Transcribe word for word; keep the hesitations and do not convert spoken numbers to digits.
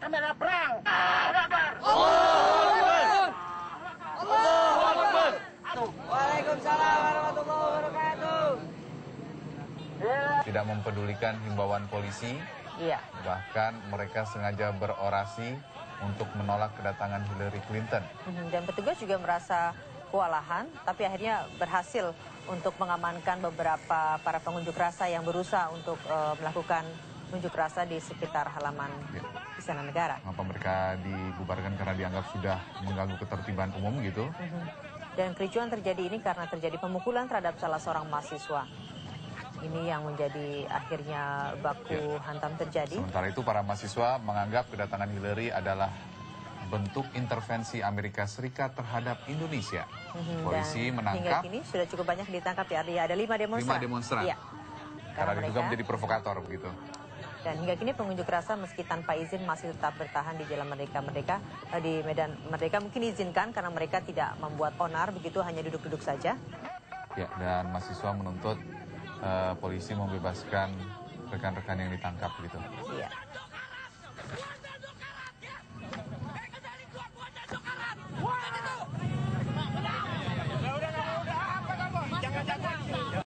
merah perang. Waalaikumsalam warahmatullahi wabarakatuh. Tidak mempedulikan himbauan polisi, Iya. bahkan mereka sengaja berorasi untuk menolak kedatangan Hillary Clinton. Mhm, Dan petugas juga merasa kewalahan, tapi akhirnya berhasil untuk mengamankan beberapa para pengunjuk rasa yang berusaha untuk eh, melakukan unjuk rasa di sekitar halaman Ya. Istana Negara. Apa mereka dibubarkan karena dianggap sudah mengganggu ketertiban umum gitu? Mhm. Dan kericuan terjadi ini karena terjadi pemukulan terhadap salah seorang mahasiswa. Ini yang menjadi akhirnya baku Ya. hantam terjadi. Sementara itu para mahasiswa menganggap kedatangan Hillary adalah bentuk intervensi Amerika Serikat terhadap Indonesia. Mhm, Polisi dan menangkap hingga kini sudah cukup banyak ditangkap ya. Arya. Ada lima demonstran. lima demonstran. Iya. karena diduga mereka- menjadi provokator begitu. Dan hingga kini pengunjuk rasa meski tanpa izin masih tetap bertahan di Jalan Merdeka Merdeka eh, di Medan Merdeka. Mungkin diizinkan karena mereka tidak membuat onar begitu, hanya duduk-duduk saja. Ya, dan mahasiswa menuntut eh, polisi membebaskan rekan-rekan yang ditangkap gitu. Iya.